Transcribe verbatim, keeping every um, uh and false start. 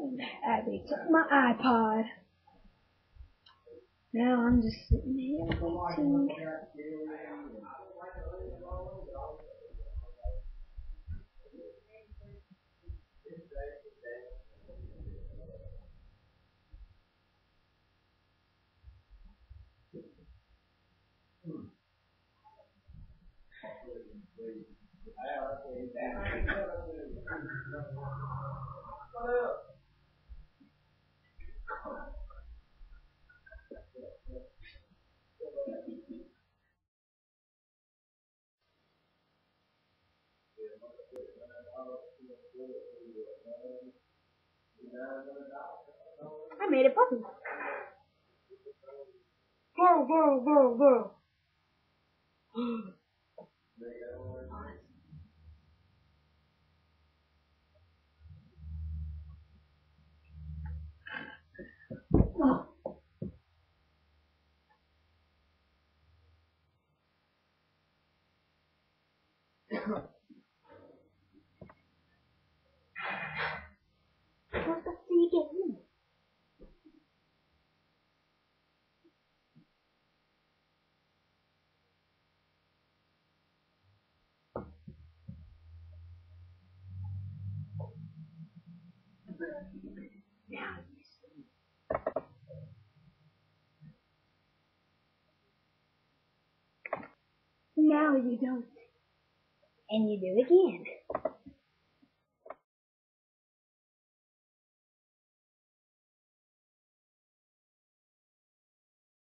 Abby took my iPod. Now I'm just sitting here waiting. I made a puppy. Go, go, go, go. Oh. What's the sea game? Now you see. Now you don't. And you do again.